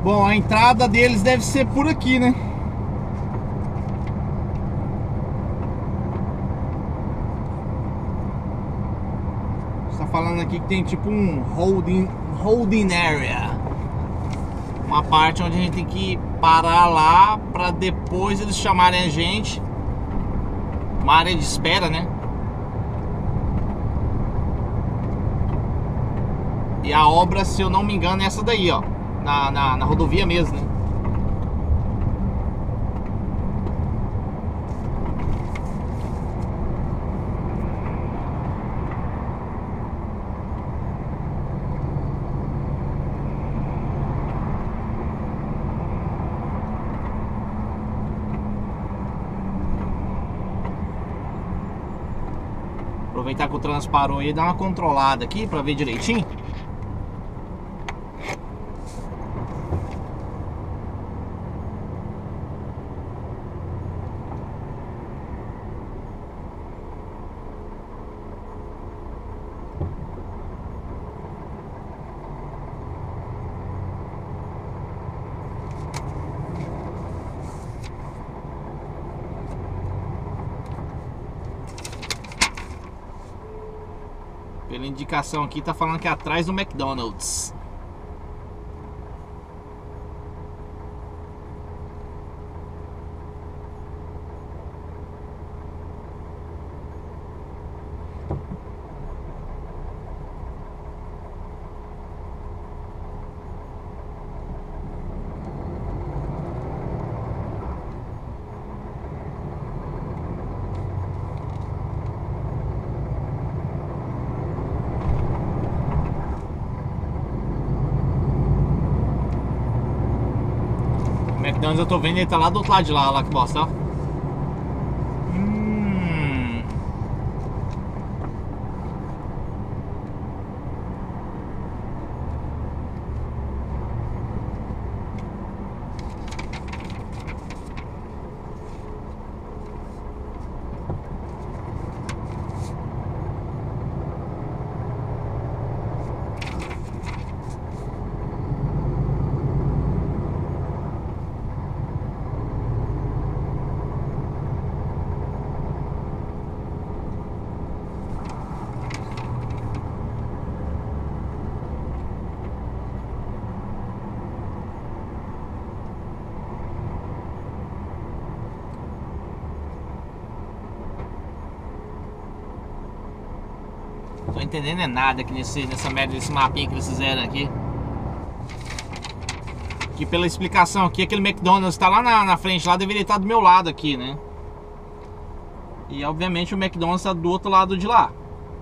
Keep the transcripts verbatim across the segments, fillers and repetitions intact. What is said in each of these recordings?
Bom, a entrada deles deve ser por aqui, né? Está falando aqui que tem tipo um holding, holding area. Uma parte onde a gente tem que parar lá para depois eles chamarem a gente. Uma área de espera, né? E a obra, se eu não me engano, é essa daí, ó. Na, na, na rodovia mesmo, né? Aproveitar que o trânsito parou aí e dar uma controlada aqui pra ver direitinho. Pela indicação aqui, tá falando que é atrás do McDonald's. McDonald's eu tô vendo, ele tá lá do outro lado de lá, lá que bosta, ó. Hum. Tô entendendo é nada aqui nesse, nessa merda desse mapinha que eles fizeram aqui. Que pela explicação aqui, aquele McDonald's tá lá na, na frente, lá deveria estar do meu lado aqui, né? E obviamente o McDonald's tá do outro lado de lá.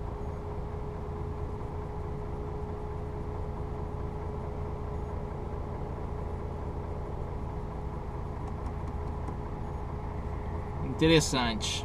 Interessante.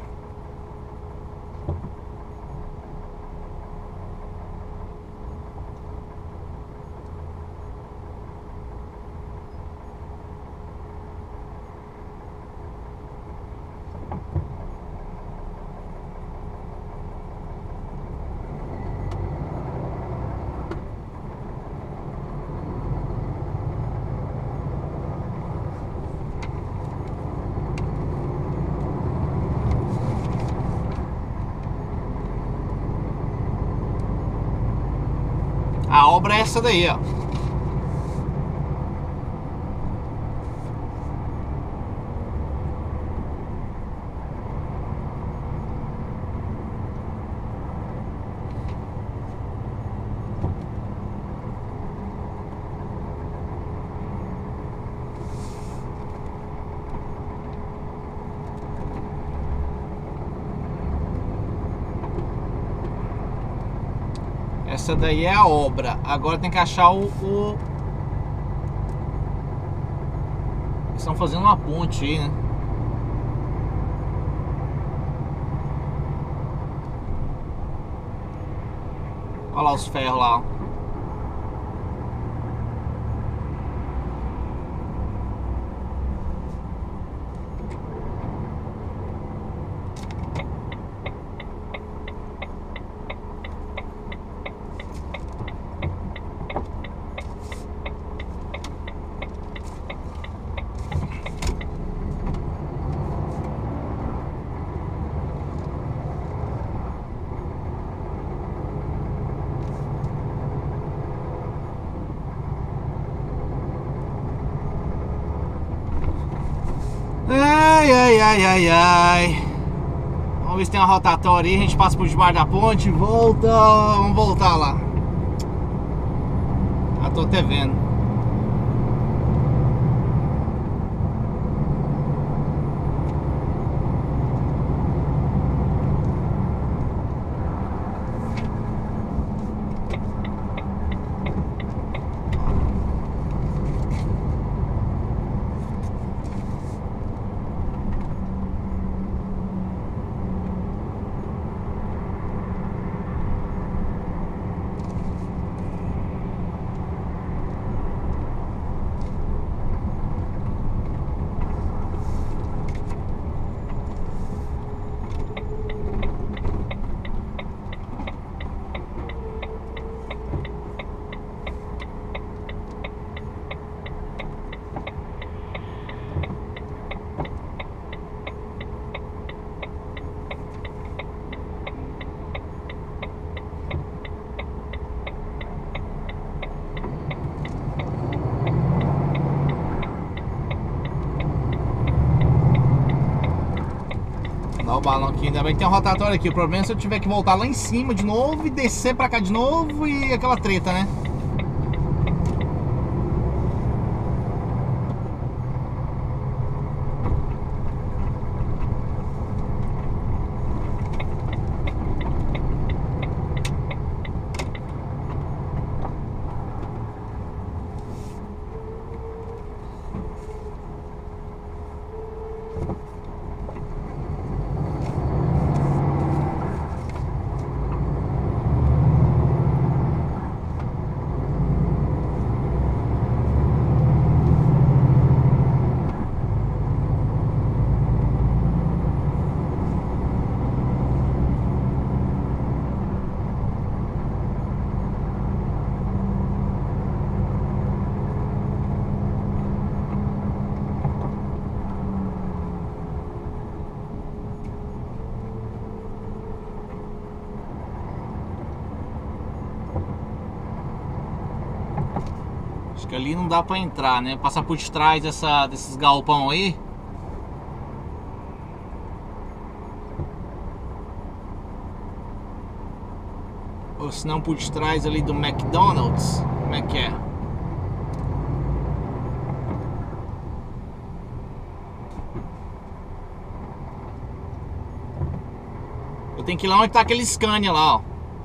A obra é essa daí, ó. Essa daí é a obra. Agora tem que achar o... o... Eles estão fazendo uma ponte aí, né? Olha lá os ferros lá. ai, ai, ai, ai. Vamos ver se tem uma rotatória aí. A gente passa por debaixo da ponte e volta. Vamos voltar lá. Já tô até vendo. Dá o balão aqui, ainda bem que tem um rotatório aqui. O problema é se eu tiver que voltar lá em cima de novo e descer pra cá de novo e aquela treta, né? Acho que ali não dá pra entrar, né? Passar por trás dessa, desses galpão aí. Ou se não por trás ali do McDonald's. Como é que é? Eu tenho que ir lá onde tá aquele Scania lá, ó.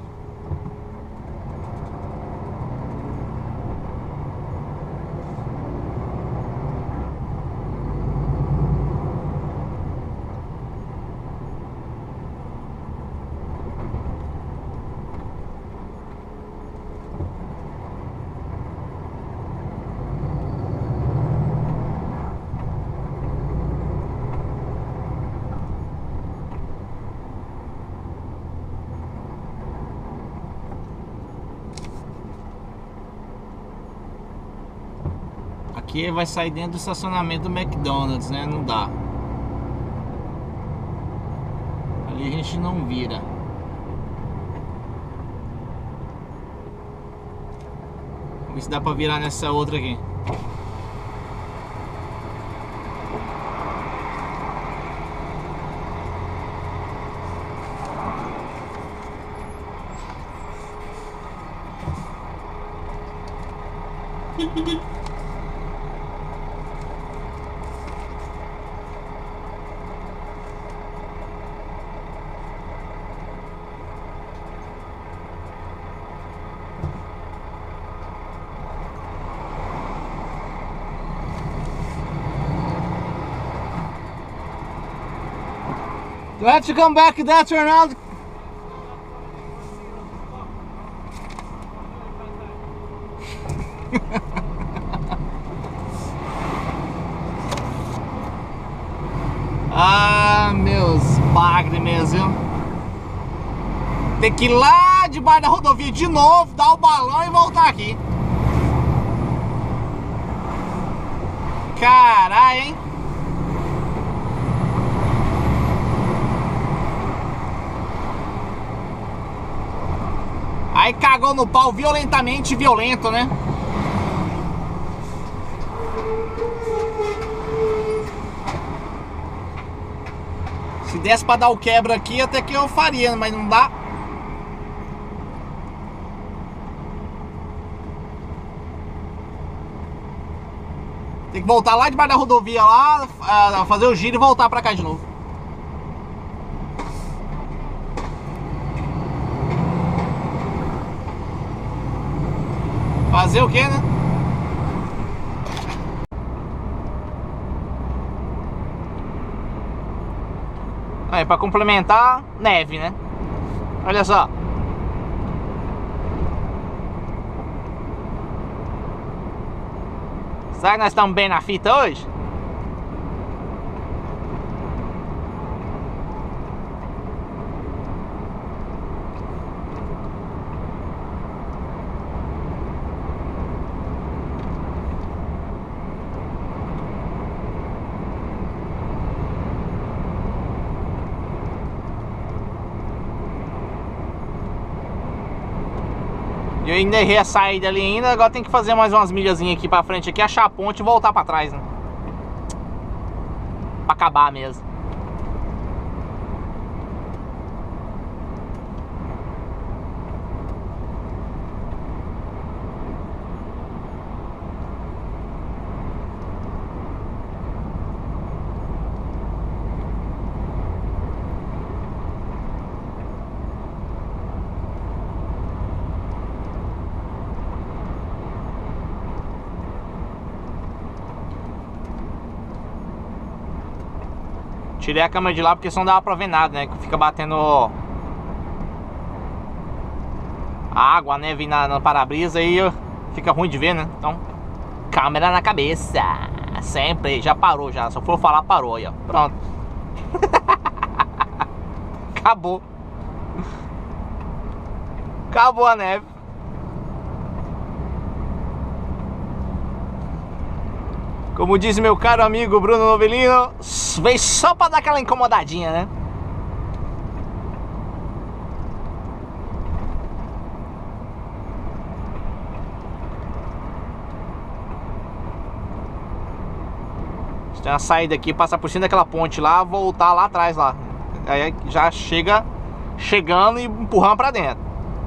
Aqui vai sair dentro do estacionamento do McDonald's, né? Não dá. Ali a gente não vira. Vamos ver se dá pra virar nessa outra aqui. Do I have to come back that turn around? Ah, meus bagres mesmo, viu? Tem que ir lá debaixo da rodovia de novo, dar o balão e voltar aqui. Caralho, hein? Aí cagou no pau violentamente violento, né? Se desse pra dar o quebra aqui, até que eu faria, mas não dá. Tem que voltar lá debaixo da rodovia lá, fazer o giro e voltar pra cá de novo. Fazer o que, né? Aí, pra complementar, neve, né? Olha só. Será que nós estamos bem na fita hoje? Eu ainda errei a saída ali ainda, agora tem que fazer mais umas milhazinhas aqui pra frente aqui, achar a ponte e voltar pra trás, né? Pra acabar mesmo. Tirei a câmera de lá porque senão não dava pra ver nada, né? Que fica batendo a água, a neve na, na para-brisa e fica ruim de ver, né? Então, câmera na cabeça. Sempre, já parou já. Só for falar, parou aí, ó. Pronto. Acabou. Acabou a neve. Como diz meu caro amigo Bruno Novelino, veio só pra dar aquela incomodadinha, né? Tem uma saída aqui, passar por cima daquela ponte lá, voltar lá atrás lá. Aí já chega chegando e empurrando pra dentro.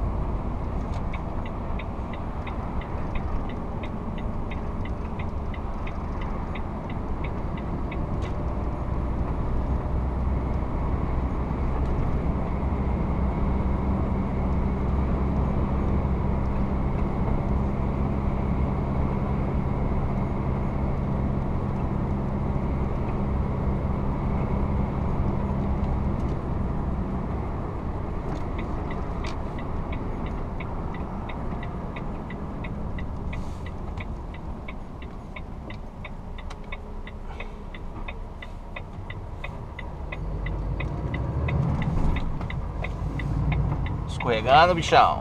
Escorregando, bichão.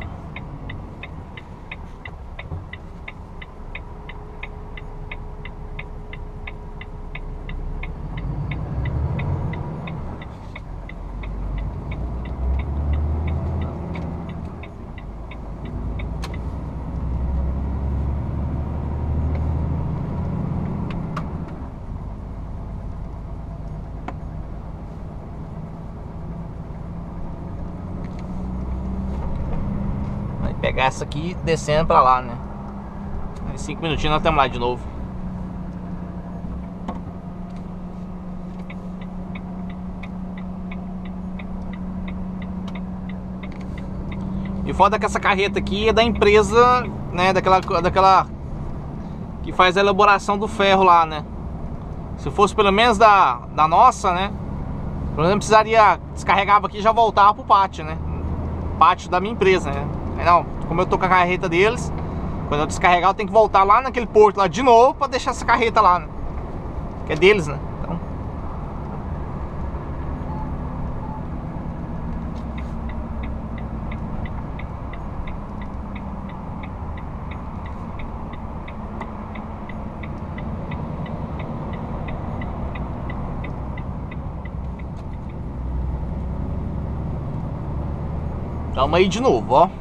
Pegar essa aqui descendo pra lá, né? Em cinco minutinhos nós estamos lá de novo. E foda que essa carreta aqui é da empresa, né? Daquela, daquela que faz a elaboração do ferro lá, né? Se fosse pelo menos da, da nossa, né? Pelo menos precisaria, descarregava aqui e já voltava pro pátio, né? Pátio da minha empresa, né? Não, como eu tô com a carreta deles, quando eu descarregar eu tenho que voltar lá naquele porto lá de novo pra deixar essa carreta lá, né? Que é deles, né? Então... Tamo aí de novo, ó.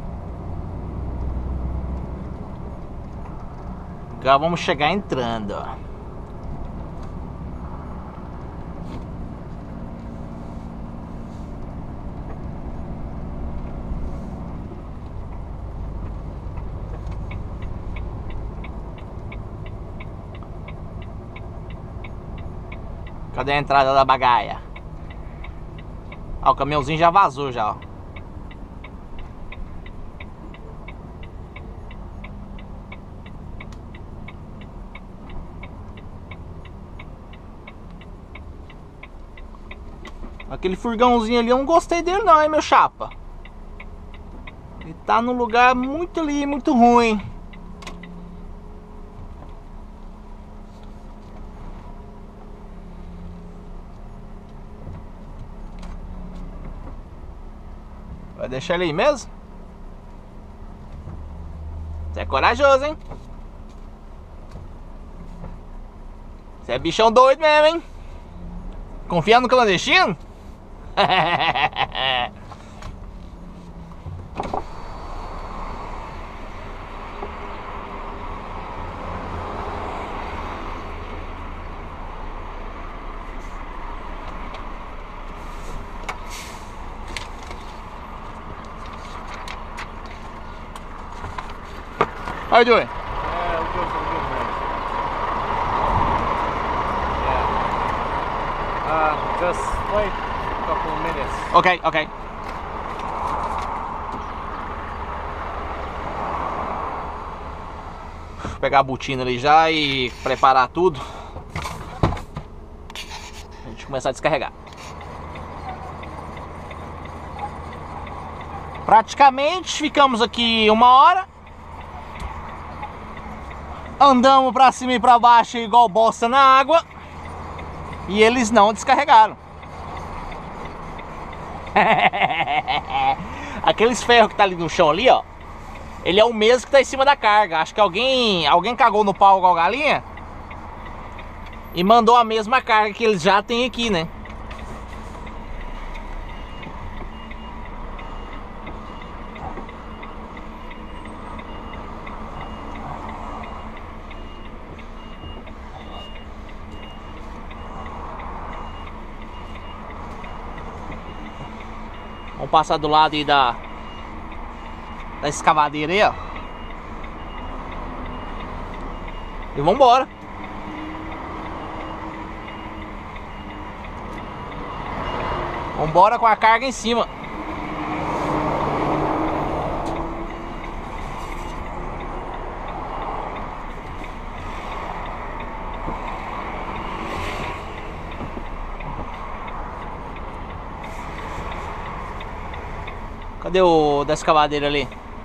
Agora vamos chegar entrando, ó. Cadê a entrada da bagaia? Ah, o caminhãozinho já vazou já, ó. Aquele furgãozinho ali, eu não gostei dele não, hein, meu chapa. Ele tá num lugar muito ali, muito ruim. Vai deixar ele aí mesmo? Você é corajoso, hein? Você é bichão doido mesmo, hein? Confia no clandestino? How you doing? Yeah, I'm good, I'm good, man. Yeah. Uh, just wait a couple of minutes. Ok, ok. Vou pegar a botina ali já e preparar tudo. A gente começar a descarregar. Praticamente ficamos aqui uma hora. Andamos pra cima e pra baixo igual bosta na água. E eles não descarregaram. Aqueles ferros que tá ali no chão ali, ó. Ele é o mesmo que tá em cima da carga. Acho que alguém, alguém cagou no pau igual galinha e mandou a mesma carga que eles já têm aqui, né? Vamos passar do lado aí da da escavadeira aí, ó. E vamos embora. Vamos embora com a carga em cima. Cadê o da escavadeira ali?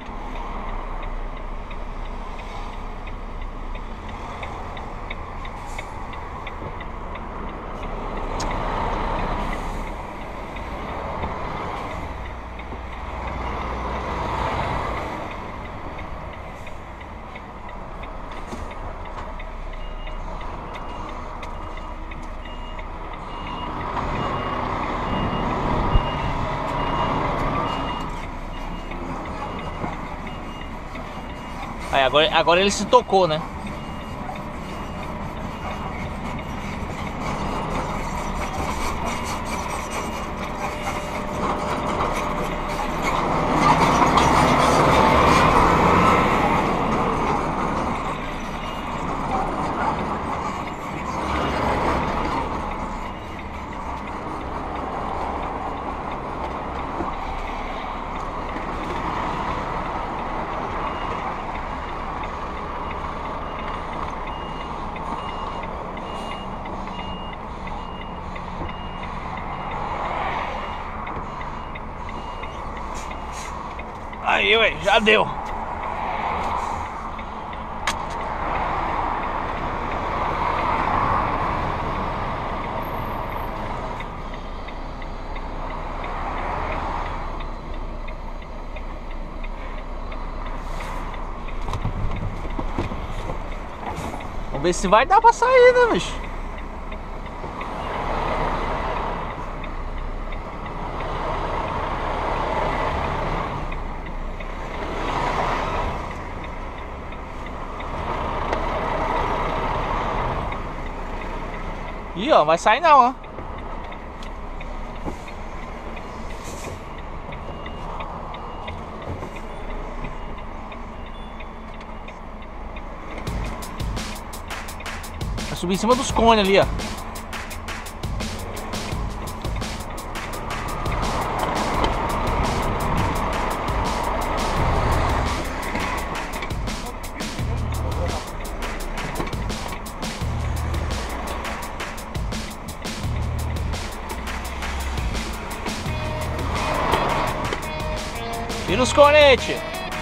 Aí, agora, agora ele se tocou, né? Aí, ué, já deu. Vamos ver se vai dar pra sair, né, bicho? Ih, ó, vai sair não, ó. Vai subir em cima dos cones ali, ó. dos cornetes.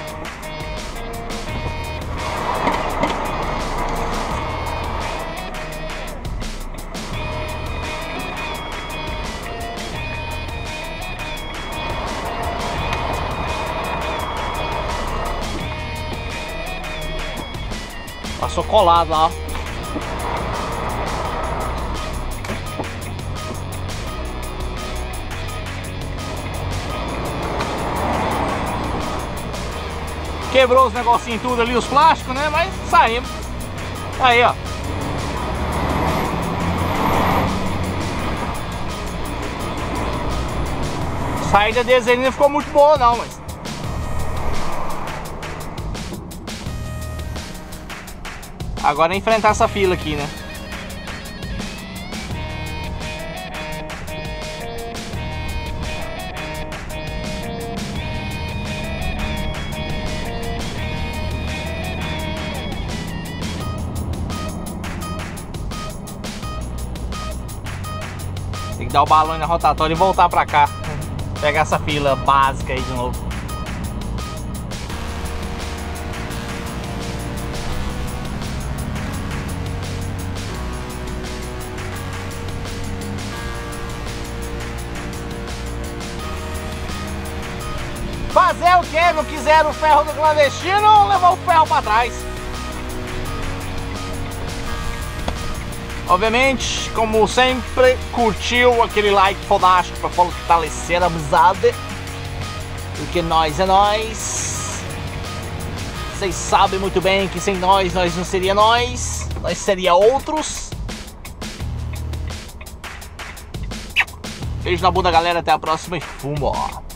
Passou colado lá, ó. Quebrou os negocinhos tudo ali, os plásticos, né? Mas saímos. Aí, ó. A saída deles aí não ficou muito boa não, mas... Agora é enfrentar essa fila aqui, né? Tem que dar o balão na rotatória e voltar pra cá. Pegar essa fila básica aí de novo. Fazer o que? Não quiseram o ferro do clandestino, levou o ferro pra trás. Obviamente, como sempre, curtiu aquele like fodástico pra fortalecer a amizade. Porque nós é nós. Vocês sabem muito bem que sem nós, nós não seria nós. Nós seria outros. Beijo na bunda, galera. Até a próxima e fumo, ó.